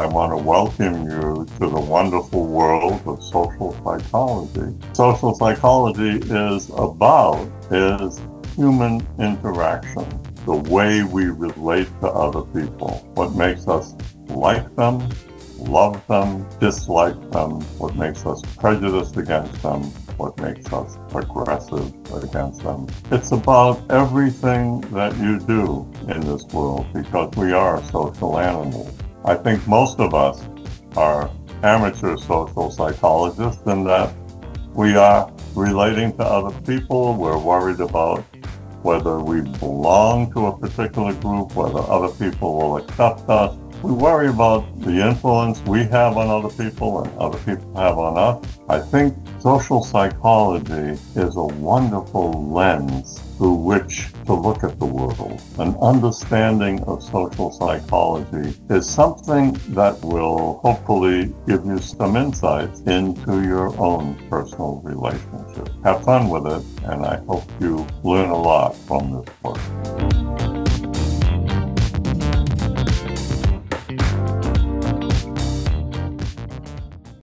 want to welcome you to the wonderful world of social psychology. Social psychology is human interaction, the way we relate to other people, what makes us like them, love them, dislike them, what makes us prejudiced against them, what makes us aggressive against them. It's about everything that you do in this world because we are social animals. I think most of us are amateur social psychologists in that we are relating to other people. We're worried about whether we belong to a particular group, whether other people will accept us. We worry about the influence we have on other people and other people have on us. I think social psychology is a wonderful lens through which to look at the world. An understanding of social psychology is something that will hopefully give you some insights into your own personal relationship. Have fun with it, and I hope you learn a lot from this book.